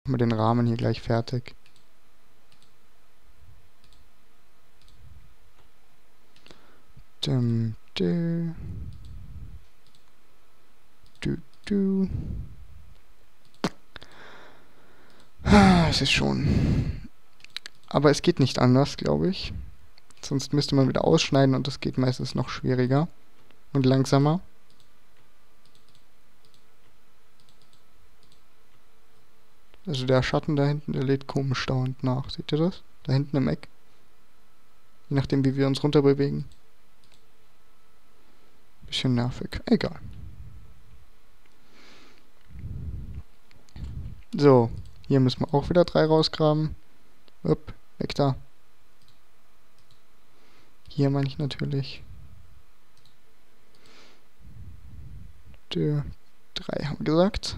Machen wir den Rahmen hier gleich fertig. Dum, du. Du, du. Es ist schon. Aber es geht nicht anders, glaube ich. Sonst müsste man wieder ausschneiden und das geht meistens noch schwieriger und langsamer. Also der Schatten da hinten, der lädt komisch dauernd nach. Seht ihr das? Da hinten im Eck. Je nachdem, wie wir uns runter bewegen. Bisschen nervig. Egal. So, hier müssen wir auch wieder 3 rausgraben. Upp, weg da. Hier meine ich natürlich. 3 haben wir gesagt.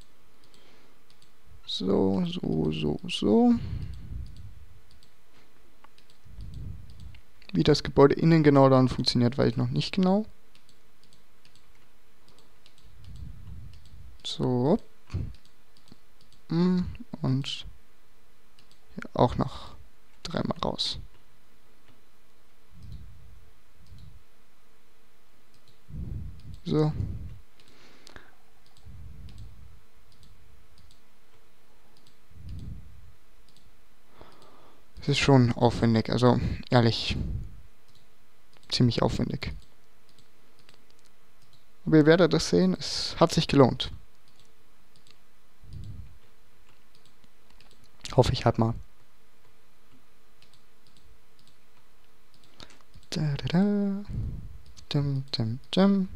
So, so, so, so. Wie das Gebäude innen genau dann funktioniert, weiß ich noch nicht genau. So. Und hier auch noch 3 mal raus. So. Es ist schon aufwendig, also ehrlich, ziemlich aufwendig. Aber ihr werdet das sehen, es hat sich gelohnt. Hoffe ich halt mal. Da, da, da. Dum, dum, dum.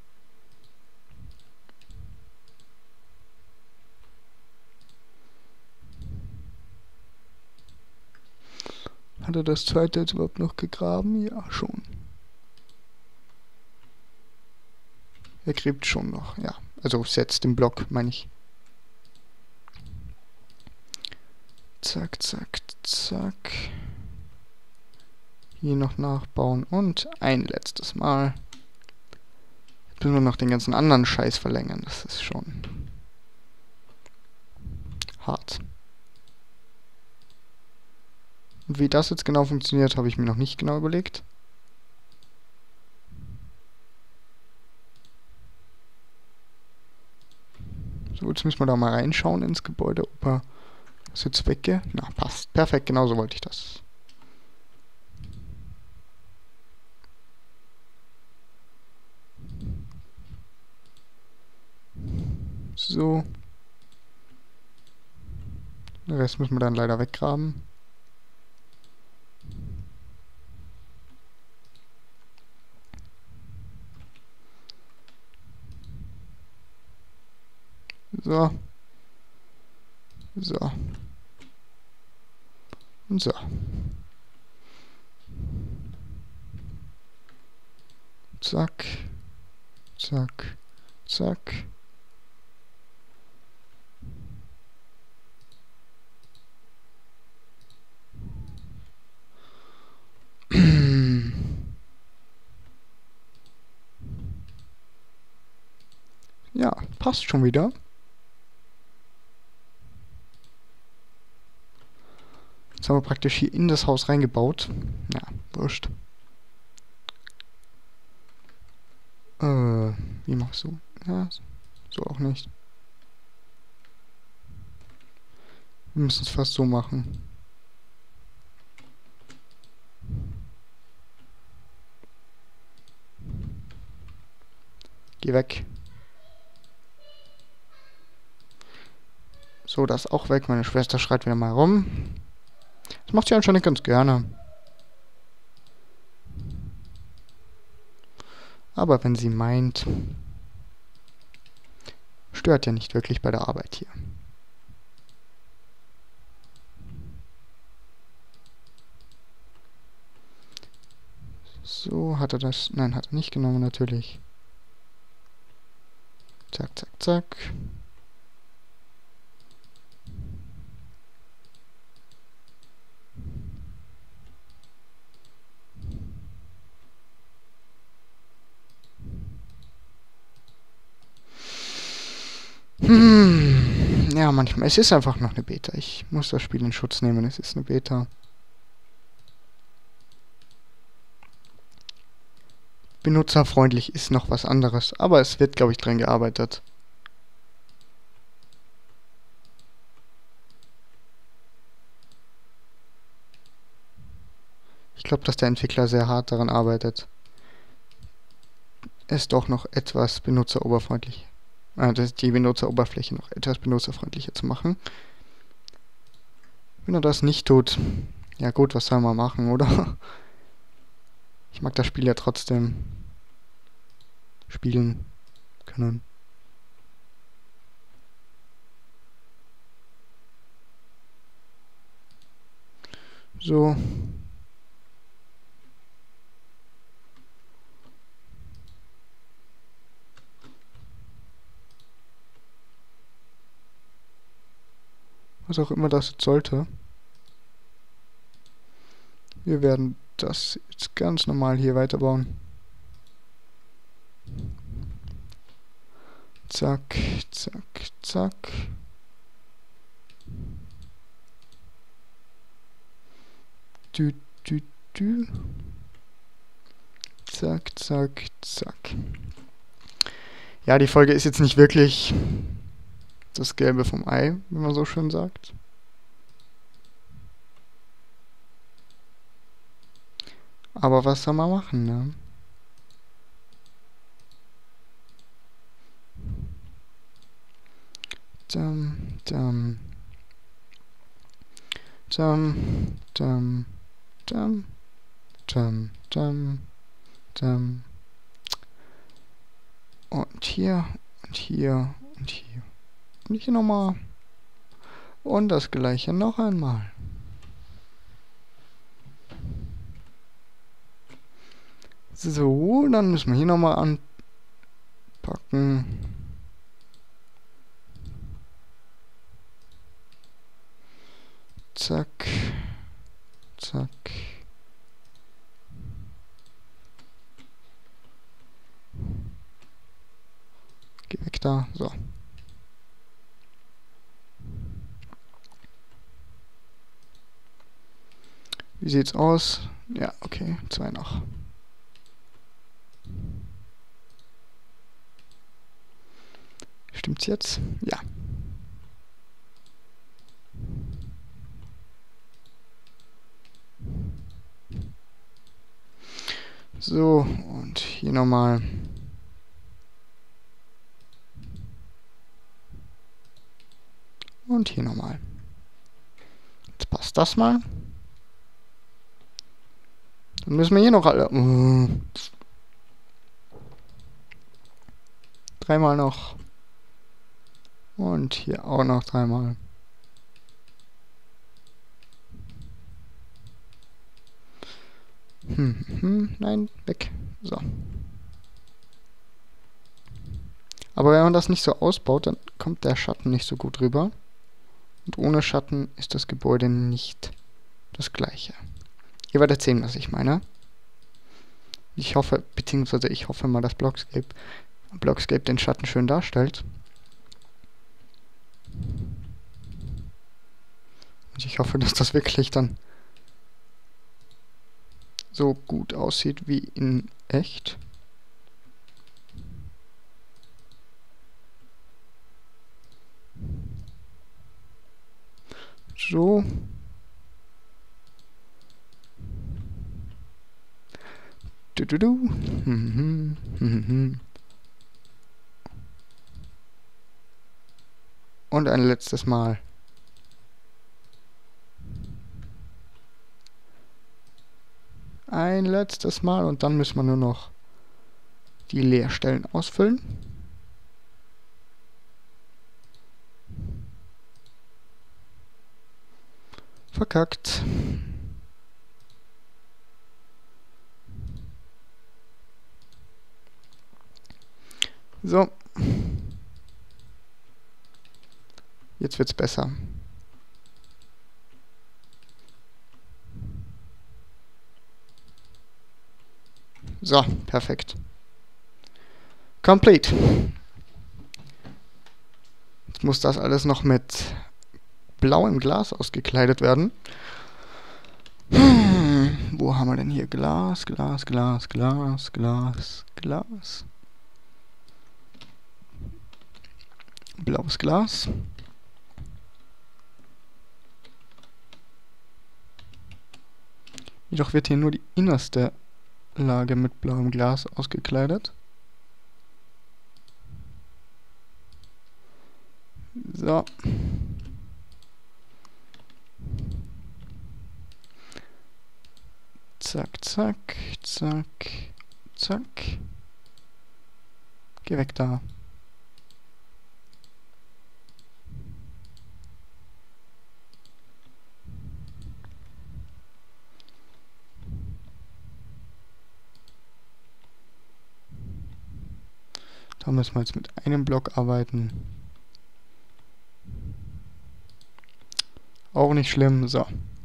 Hat er das zweite jetzt überhaupt noch gegraben? Ja, schon. Er gräbt schon noch, ja. Also setzt den Block, meine ich. Zack, zack, zack. Hier noch nachbauen und ein letztes Mal. Jetzt müssen wir noch den ganzen anderen Scheiß verlängern. Das ist schon hart. Und wie das jetzt genau funktioniert, habe ich mir noch nicht genau überlegt. So, jetzt müssen wir da mal reinschauen ins Gebäude, ob er das jetzt weggeht. Na, passt. Perfekt, genauso wollte ich das. So. Den Rest müssen wir dann leider weggraben. So. So. Und so. Zack. Zack. Zack. Ja, passt schon wieder. Jetzt haben wir praktisch hier in das Haus reingebaut. Ja, wurscht. Wie machst du? Ja, so auch nicht. Wir müssen es fast so machen. Geh weg. So, das ist auch weg. Meine Schwester schreit wieder mal rum. Das macht sie anscheinend ganz gerne. Aber wenn sie meint, stört ja nicht wirklich bei der Arbeit hier. So, hat er das? Nein, hat er nicht genommen, natürlich. Zack, zack, zack. Ja, manchmal. Es ist einfach noch eine Beta. Ich muss das Spiel in Schutz nehmen. Es ist eine Beta. Benutzerfreundlich ist noch was anderes. Aber es wird, glaube ich, dran gearbeitet. Ich glaube, dass der Entwickler sehr hart daran arbeitet, es doch noch etwas benutzeroberfreundlich, die Benutzeroberfläche noch etwas benutzerfreundlicher zu machen. Wenn er das nicht tut, ja gut, was soll man machen, oder? Ich mag das Spiel ja trotzdem spielen können. So. Was auch immer das jetzt sollte. Wir werden das jetzt ganz normal hier weiterbauen. Zack, zack, zack. Dü, dü, dü. Zack, zack, zack. Ja, die Folge ist jetzt nicht wirklich das Gelbe vom Ei, wie man so schön sagt. Aber was soll man machen, ne? Dum, dum. Dum, dum, dum, dum, dum, dum. Und hier, und hier, und hier. Und hier nochmal. Und das gleiche noch einmal. So, dann müssen wir hier nochmal anpacken. Zack. Zack. Geh weg da. So. Wie sieht's aus? Ja, okay. 2 noch. Stimmt's jetzt? Ja. So, und hier nochmal. Und hier nochmal. Jetzt passt das mal. Dann müssen wir hier noch alle... 3-mal noch. Und hier auch noch 3-mal. Nein, weg. So. Aber wenn man das nicht so ausbaut, dann kommt der Schatten nicht so gut rüber. Und ohne Schatten ist das Gebäude nicht das gleiche. Ihr werdet sehen, was ich meine. Ich hoffe, beziehungsweise ich hoffe mal, dass Blockscape den Schatten schön darstellt. Und ich hoffe, dass das wirklich dann so gut aussieht wie in echt. So. Und ein letztes Mal. Ein letztes Mal und dann müssen wir nur noch die Leerstellen ausfüllen. Verkackt. So. Jetzt wird's besser. So, perfekt. Complete. Jetzt muss das alles noch mit blauem Glas ausgekleidet werden. Wo haben wir denn hier? Glas, Glas, Glas, Glas, Glas, Glas. Blaues Glas. Jedoch wird hier nur die innerste Lage mit blauem Glas ausgekleidet. So. Zack, zack, zack, zack. Geh weg da. Da müssen wir jetzt mit einem Block arbeiten. Auch nicht schlimm. So.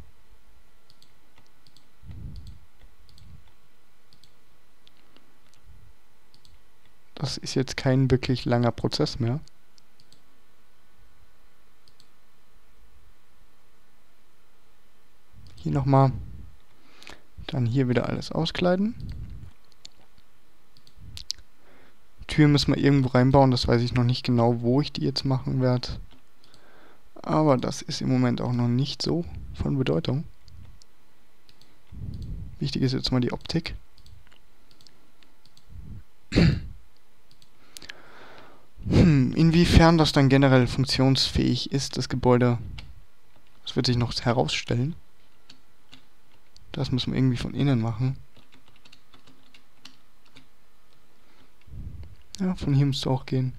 Das ist jetzt kein wirklich langer Prozess mehr. Hier nochmal. Dann hier wieder alles auskleiden. Tür müssen wir irgendwo reinbauen. Das weiß ich noch nicht genau, wo ich die jetzt machen werde. Aber das ist im Moment auch noch nicht so von Bedeutung. Wichtig ist jetzt mal die Optik. Inwiefern das dann generell funktionsfähig ist, das Gebäude, das wird sich noch herausstellen. Das müssen wir irgendwie von innen machen. Ja, von hier müsste auch gehen.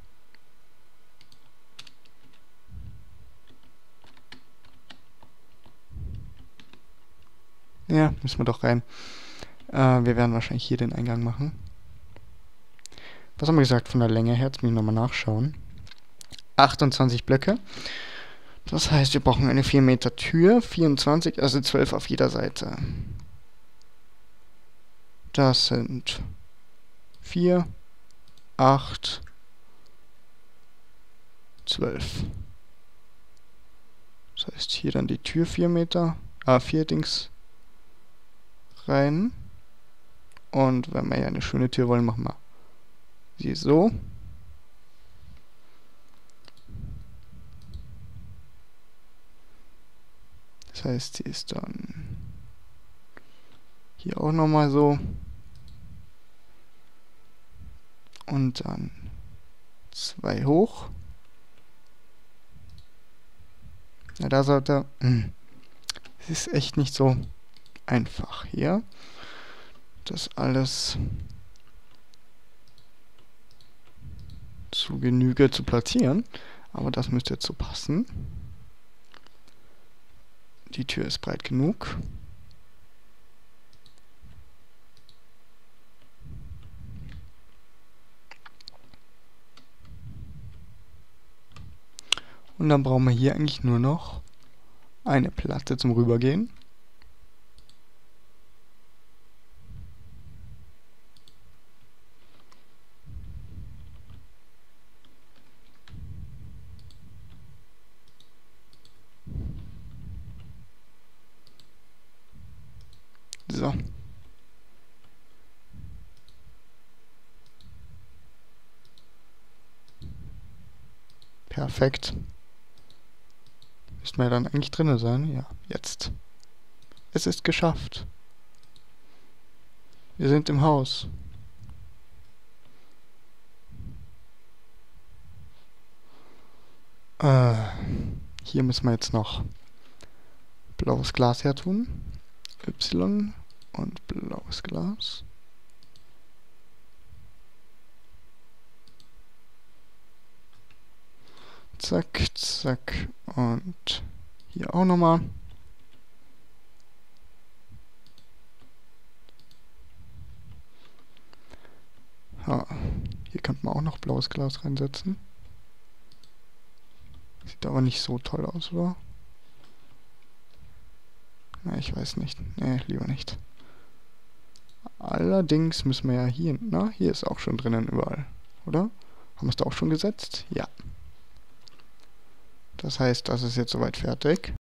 Ja, müssen wir doch rein. Wir werden wahrscheinlich hier den Eingang machen. Was haben wir gesagt von der Länge her? Jetzt muss ich nochmal nachschauen. 28 Blöcke. Das heißt, wir brauchen eine 4 Meter Tür. 24, also 12 auf jeder Seite. Das sind 4, 8, 12. Das heißt, hier dann die Tür 4 Meter. 4 Dings rein. Und wenn wir ja eine schöne Tür wollen, machen wir sie so. Das heißt, sie ist dann hier auch nochmal so. Und dann 2 hoch. Ja, da sollte... Es ist echt nicht so einfach hier, das alles zu Genüge zu platzieren. Aber das müsste jetzt so passen. Die Tür ist breit genug. Und dann brauchen wir hier eigentlich nur noch eine Platte zum Rübergehen. So. Perfekt. Müssten wir dann eigentlich drin sein? Ja, jetzt. Es ist geschafft. Wir sind im Haus. Hier müssen wir jetzt noch blaues Glas her tun. Y und blaues Glas. Zack, zack. Und hier auch nochmal. Ja, hier könnte man auch noch blaues Glas reinsetzen. Sieht aber nicht so toll aus, oder? Na, ich weiß nicht. Nee, lieber nicht. Allerdings müssen wir ja hier... Na, hier ist auch schon drinnen überall, oder? Haben wir es da auch schon gesetzt? Ja. Das heißt, das ist jetzt soweit fertig.